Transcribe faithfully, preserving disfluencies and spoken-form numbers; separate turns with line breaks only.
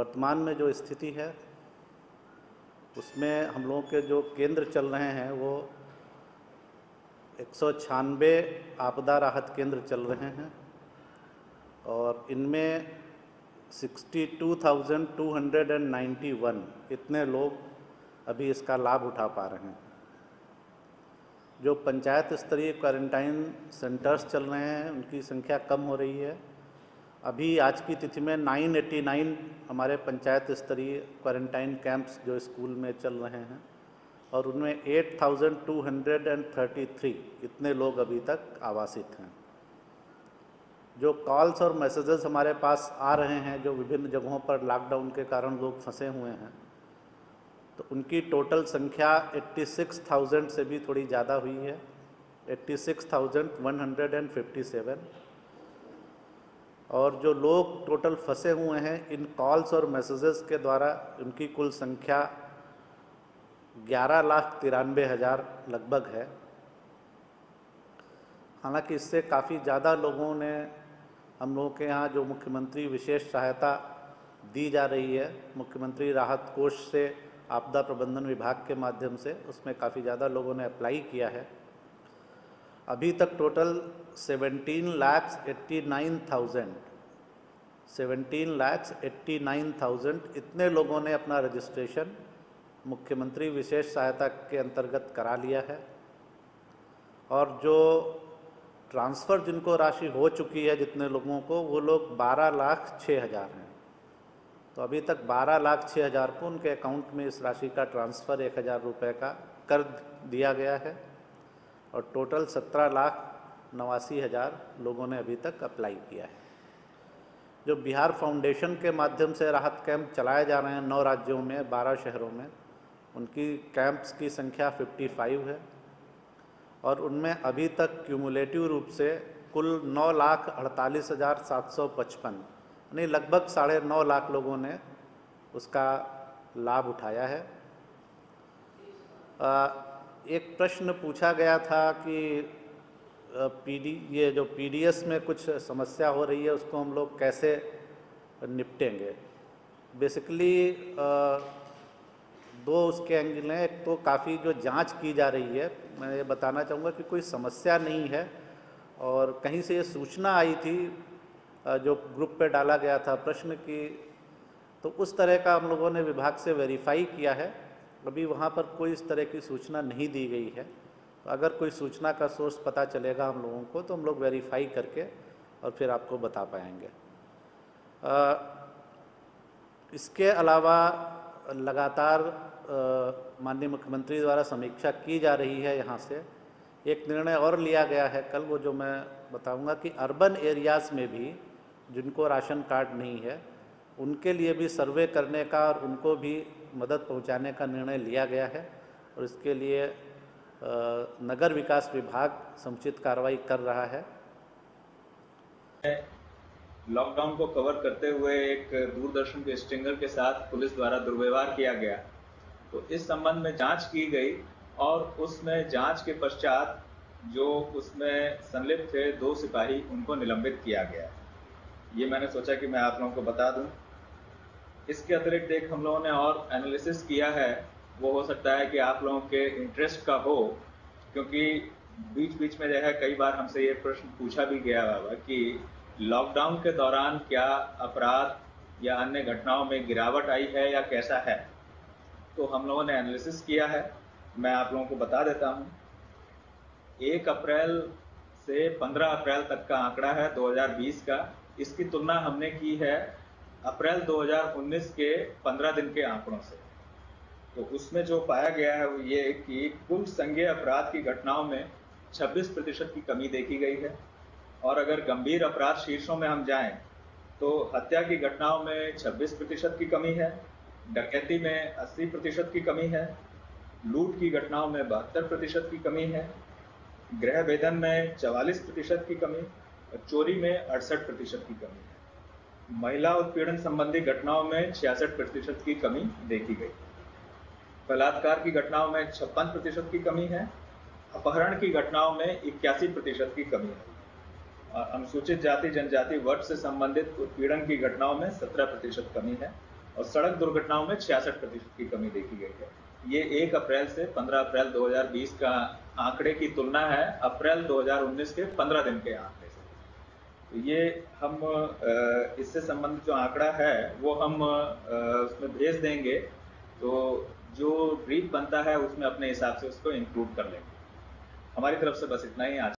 वर्तमान में जो स्थिति है उसमें हम लोगों के जो केंद्र चल रहे हैं वो एक सौ छियानवे आपदा राहत केंद्र चल रहे हैं और इनमें sixty two thousand two hundred and ninety one इतने लोग अभी इसका लाभ उठा पा रहे हैं। जो पंचायत स्तरीय क्वारंटाइन सेंटर्स चल रहे हैं उनकी संख्या कम हो रही है। अभी आज की तिथि में नौ सौ नवासी हमारे पंचायत स्तरीय क्वारंटाइन कैंप्स जो स्कूल में चल रहे हैं और उनमें आठ हज़ार दो सौ तैंतीस इतने लोग अभी तक आवासित हैं। जो कॉल्स और मैसेजेस हमारे पास आ रहे हैं जो विभिन्न जगहों पर लॉकडाउन के कारण लोग फंसे हुए हैं तो उनकी टोटल संख्या छियासी हज़ार से भी थोड़ी ज़्यादा हुई है, छियासी हज़ार एक सौ सत्तावन। और जो लोग टोटल फंसे हुए हैं इन कॉल्स और मैसेजेस के द्वारा उनकी कुल संख्या ग्यारह लाख तिरानवे हज़ार लगभग है। हालांकि इससे काफ़ी ज़्यादा लोगों ने हम लोगों के यहाँ जो मुख्यमंत्री विशेष सहायता दी जा रही है मुख्यमंत्री राहत कोष से आपदा प्रबंधन विभाग के माध्यम से, उसमें काफ़ी ज़्यादा लोगों ने अप्लाई किया है। अभी तक total seventeen lakhs eighty nine thousand seventeen lakhs eighty nine thousand इतने लोगों ने अपना रजिस्ट्रेशन मुख्यमंत्री विशेष सहायता के अंतर्गत करा लिया है। और जो ट्रांसफ़र जिनको राशि हो चुकी है जितने लोगों को वो लोग बारह लाख छः हज़ार हैं। तो अभी तक बारह लाख छः हज़ार को उनके अकाउंट में इस राशि का ट्रांसफ़र एक हज़ार रुपये का कर दिया गया है और टोटल सत्रह लाख नवासी हज़ार लोगों ने अभी तक अप्लाई किया है। जो बिहार फाउंडेशन के माध्यम से राहत कैंप चलाए जा रहे हैं नौ राज्यों में बारह शहरों में, उनकी कैंप्स की संख्या पचपन है और उनमें अभी तक क्यूमुलेटिव रूप से कुल नौ लाख अड़तालीस हज़ार सात सौ पचपन यानी लगभग साढ़े नौ लाख लोगों ने उसका लाभ उठाया है। आ, एक प्रश्न पूछा गया था कि पीडी ये जो पीडीएस में कुछ समस्या हो रही है उसको हम लोग कैसे निपटेंगे। बेसिकली दो उसके एंगल हैं। एक तो काफ़ी जो जांच की जा रही है, मैं ये बताना चाहूँगा कि कोई समस्या नहीं है और कहीं से ये सूचना आई थी जो ग्रुप पे डाला गया था प्रश्न की, तो उस तरह का हम लोगों ने विभाग से वेरीफाई किया है। अभी वहाँ पर कोई इस तरह की सूचना नहीं दी गई है। तो अगर कोई सूचना का सोर्स पता चलेगा हम लोगों को तो हम लोग वेरीफाई करके और फिर आपको बता पाएंगे। आ, इसके अलावा लगातार माननीय मुख्यमंत्री द्वारा समीक्षा की जा रही है। यहाँ से एक निर्णय और लिया गया है कल, वो जो मैं बताऊंगा कि अर्बन एरियाज़ में भी जिनको राशन कार्ड नहीं है उनके लिए भी सर्वे करने का और उनको भी मदद पहुंचाने का निर्णय लिया गया है और इसके लिए नगर विकास विभाग समुचित कार्रवाई कर रहा है।
लॉकडाउन को कवर करते हुए एक दूरदर्शन के स्टिंगर के साथ पुलिस द्वारा दुर्व्यवहार किया गया, तो इस संबंध में जांच की गई और उसमें जांच के पश्चात जो उसमें संलिप्त थे दो सिपाही उनको निलंबित किया गया। ये मैंने सोचा कि मैं आप लोगों को बता दूं। इसके अतिरिक्त एक हम लोगों ने और एनालिसिस किया है, वो हो सकता है कि आप लोगों के इंटरेस्ट का हो, क्योंकि बीच बीच में जो है कई बार हमसे ये प्रश्न पूछा भी गया हुआ कि लॉकडाउन के दौरान क्या अपराध या अन्य घटनाओं में गिरावट आई है या कैसा है। तो हम लोगों ने एनालिसिस किया है, मैं आप लोगों को बता देता हूँ। एक अप्रैल से पंद्रह अप्रैल तक का आंकड़ा है दो हज़ार बीस का। इसकी तुलना हमने की है अप्रैल दो हज़ार उन्नीस के पंद्रह दिन के आंकड़ों से। तो उसमें जो पाया गया है वो ये कि कुल संज्ञेय अपराध की घटनाओं में छब्बीस प्रतिशत की कमी देखी गई है और अगर गंभीर अपराध शीर्षों में हम जाएं तो हत्या की घटनाओं में छब्बीस प्रतिशत की कमी है, डकैती में अस्सी प्रतिशत की कमी है, लूट की घटनाओं में बहत्तर प्रतिशत की कमी है, गृह भेदन में चवालीस प्रतिशत की कमी और चोरी में अड़सठ प्रतिशत की कमी है। महिला उत्पीड़न संबंधी घटनाओं में छियासठ प्रतिशत की कमी देखी गई। बलात्कार की घटनाओं में छप्पन प्रतिशत की कमी है, अपहरण की घटनाओं में इक्यासी प्रतिशत की कमी है और अनुसूचित जाति जनजाति वर्ग से संबंधित उत्पीड़न की घटनाओं में सत्रह प्रतिशत कमी है। और सड़क दुर्घटनाओं में छियासठ प्रतिशत की कमी देखी गई है। ये एक अप्रैल से पंद्रह अप्रैल दो हज़ार बीस का आंकड़े की तुलना है अप्रैल दो हज़ार उन्नीस के पंद्रह दिन के आंकड़े से। तो ये हम इससे संबंधित जो आंकड़ा है वो हम उसमें भेज देंगे, तो जो ब्रीफ बनता है उसमें अपने हिसाब से उसको इंक्लूड कर लेंगे। हमारी तरफ से बस इतना ही आज।